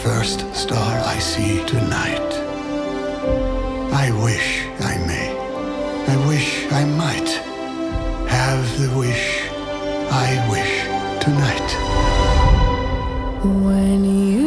first star I see tonight. I wish I may. I wish I might have the wish I wish tonight. When you